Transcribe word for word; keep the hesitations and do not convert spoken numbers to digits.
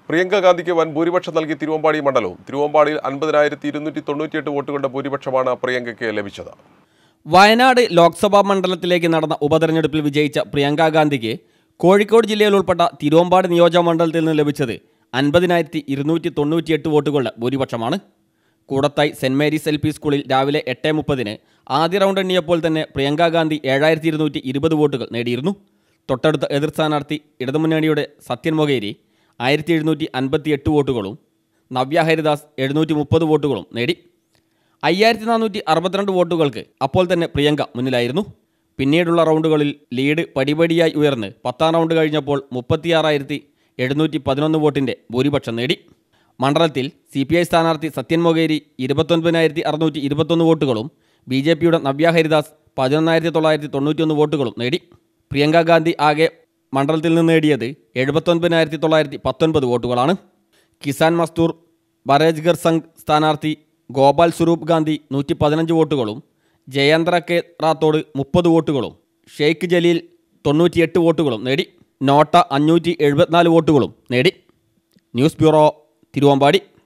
പ്രിയങ്ക ഗാന്ധിക്ക് വൻ ഭൂരിപക്ഷം നൽകി തിരുവമ്പാടി മണ്ഡലവും. തിരുവമ്പാടിയിൽ അൻപതിനായിരത്തി ഇരുന്നൂറ്റി തൊണ്ണൂറ്റിയെട്ട് വോട്ടുകളുടെ ഭൂരിപക്ഷമാണ് പ്രിയങ്കയ്ക്ക് ലഭിച്ചത്. വയനാട് ലോക്സഭാ മണ്ഡലത്തിലേക്ക് നടന്ന ഉപതെരഞ്ഞെടുപ്പിൽ വിജയിച്ച പ്രിയങ്ക ഗാന്ധിക്ക് കോഴിക്കോട് ജില്ലയിൽ ഉൾപ്പെട്ട തിരുവമ്പാടി നിയോജക മണ്ഡലത്തിൽ നിന്ന് ലഭിച്ചത് അൻപതിനായിരത്തി ഇരുന്നൂറ്റി തൊണ്ണൂറ്റിയെട്ട് വോട്ടുകളുടെ ഭൂരിപക്ഷമാണ്. Koodathai saint Mary's L P സ്കൂളിൽ രാവിലെ എട്ട് മുപ്പതിന് ആദ്യ റൗണ്ട് എണ്ണിയപ്പോൾ തന്നെ പ്രിയങ്ക ഗാന്ധി ഏഴായിരത്തി ഇരുന്നൂറ്റി ഇരുപത് വോട്ടുകൾ നേടിയിരുന്നു. തൊട്ടടുത്ത എതിർ സ്ഥാനാർത്ഥി ഇടതുമുന്നണിയുടെ സത്യൻ മൊകേരി ആയിരത്തി എഴുന്നൂറ്റി അൻപത്തി എട്ട് വോട്ടുകളും നവ്യ ഹരിദാസ് എഴുന്നൂറ്റി മുപ്പത് വോട്ടുകളും നേടി. അയ്യായിരത്തി നാനൂറ്റി അറുപത്തിരണ്ട് വോട്ടുകൾക്ക് അപ്പോൾ തന്നെ പ്രിയങ്ക മുന്നിലായിരുന്നു. പിന്നീടുള്ള റൗണ്ടുകളിൽ ലീഡ് പടിപടിയായി ഉയർന്ന് പത്താം റൗണ്ട് കഴിഞ്ഞപ്പോൾ മുപ്പത്തിയാറായിരത്തി എഴുന്നൂറ്റി പതിനൊന്ന് വോട്ടിൻ്റെ ഭൂരിപക്ഷം നേടി. മണ്ഡലത്തിൽ സി പി ഐ സ്ഥാനാർത്ഥി സത്യൻ മൊകേരി ഇരുപത്തൊൻപതിനായിരത്തി അറുന്നൂറ്റി ഇരുപത്തൊന്ന് വോട്ടുകളും ബി ജെ പിയുടെ നവ്യ ഹരിദാസ് പതിനൊന്നായിരത്തി തൊള്ളായിരത്തി തൊണ്ണൂറ്റിയൊന്ന് വോട്ടുകളും നേടി. പ്രിയങ്ക ഗാന്ധി ആകെ മണ്ഡലത്തിൽ നിന്ന് നേടിയത് എഴുപത്തൊൻപതിനായിരത്തി തൊള്ളായിരത്തി പത്തൊൻപത് വോട്ടുകളാണ്. കിസാൻ മസ്ദൂർ ബറേജ്ഗർ സംഘ് സ്ഥാനാർത്ഥി ഗോപാൽ സ്വരൂപ് ഗാന്ധി നൂറ്റി പതിനഞ്ച് വോട്ടുകളും ജയേന്ദ്ര കെ റാത്തോഡ് മുപ്പത് വോട്ടുകളും ഷെയ്ഖ് ജലീൽ തൊണ്ണൂറ്റിയെട്ട് വോട്ടുകളും നേടി. നോട്ട അഞ്ഞൂറ്റി എഴുപത്തിനാല് വോട്ടുകളും നേടി. News bureau, Thiruvambady.